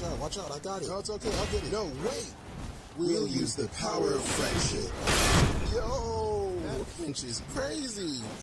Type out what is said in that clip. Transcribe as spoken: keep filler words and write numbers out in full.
out, watch out, I got it. No, it's okay, I'll get it. No, wait. We'll use the power of friendship. Yo, that Finch is crazy.